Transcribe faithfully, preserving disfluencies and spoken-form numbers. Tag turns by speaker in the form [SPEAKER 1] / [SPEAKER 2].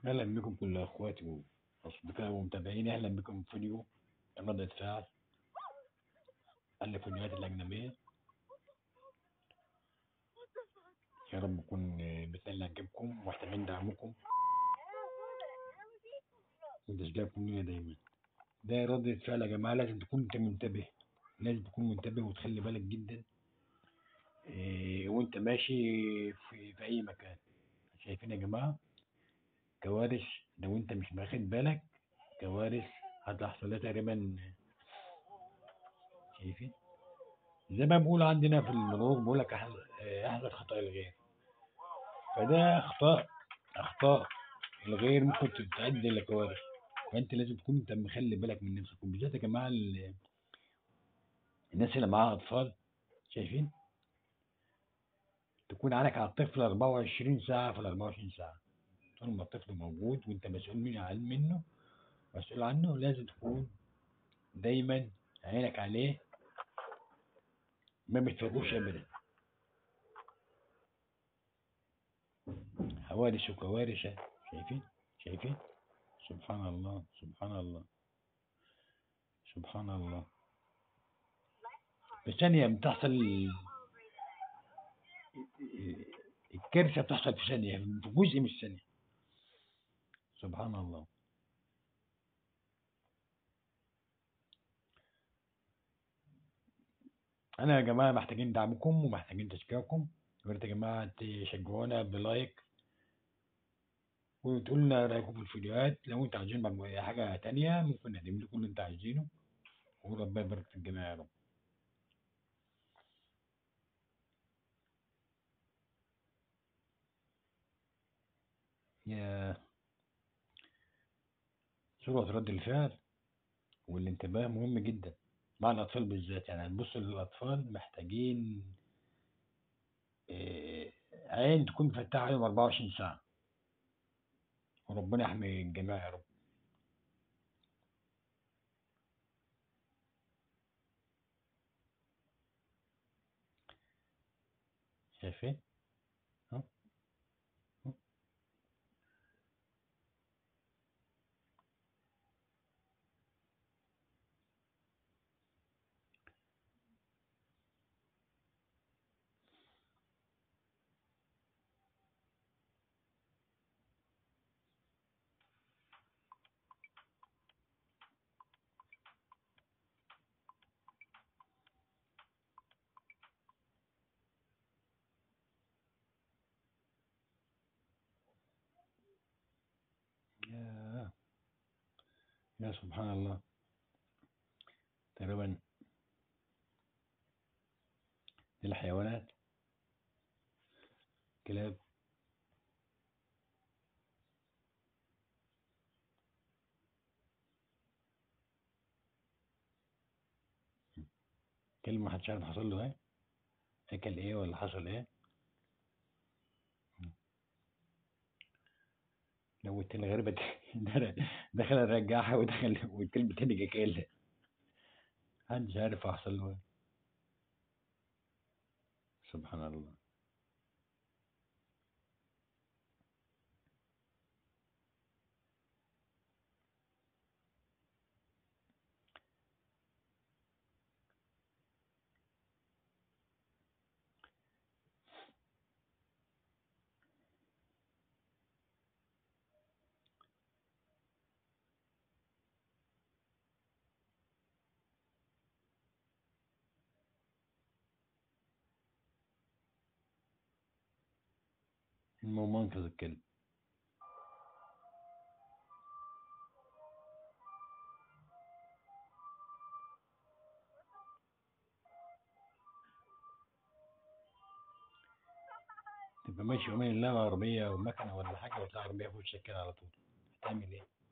[SPEAKER 1] أهلا بكم كل أخواتي وأصدقائي ومتابعيني، أهلا بكم في فيديو ردة فعل عن الفيديوهات الأجنبية. يا رب نكون بنسهل عجبكم ومحتاجين دعمكم وتشجيعكم لينا دايما. ده ردة فعل يا جماعة، لازم تكون أنت منتبه، لازم تكون منتبه وتخلي بالك جدا إيه وأنت ماشي في, في أي مكان. شايفين يا جماعة كوارث؟ لو أنت مش واخد بالك كوارث هتحصل لها تقريبا. شايفين زي ما بقول عندنا في المرور، بقول لك احذر آه، احذر خطأ الغير. فده اخطاء اخطاء الغير ممكن تؤدي لكوارث، فانت لازم تكون انت مخلي بالك من نفسك، وبالذات يا جماعه ال- الناس اللي معاها اطفال. شايفين تكون عينك على الطفل أربعة وعشرين ساعه في ال أربعة وعشرين ساعه. طول ما الطفل موجود وانت مسؤول منه عن منه مسؤول عنه، لازم تكون دايما عينك عليه، ما بتفوتوش ابدا. حوادث وكوارث. شايفين شايفين سبحان الله سبحان الله سبحان الله. في ثانية بتحصل الكارثة، بتحصل في ثانية، في جزء من الثانية. سبحان الله. أنا يا جماعة محتاجين دعمكم ومحتاجين تشجيعكم. يا ريت يا جماعة تشجعونا بلايك وتقولوا لنا رأيكم في الفيديوهات. لو أنتوا عايزين مجموعة حاجة تانية ممكن نقدم لكم اللي أنتوا عايزينه، وربنا يبارك في الجميع يا رب. يا سرعة رد الفعل والانتباه مهم جدا مع الأطفال بالذات. يعني هنبص للأطفال محتاجين آه، عين تكون مفتحة عليهم أربعة وعشرين ساعة، وربنا يحمي الجميع يا رب. شايفين؟ ها؟ ها؟ يا يا سبحان الله. تقريبا دي الحيوانات، كلاب. كلب محدش عارف حصل له ايه، اكل ايه ولا حصل ايه. لو التاني غريبة دخل دخل رجعها ودخل والكلب تاني جه كل، محدش عارف حصل له ايه. سبحان الله. المهم انقذ الكلب. تبقى ماشي يومين لا عربية ومكنة ولا حاجة، وتلاقي عربية في وشك كده على طول، هتعمل ايه؟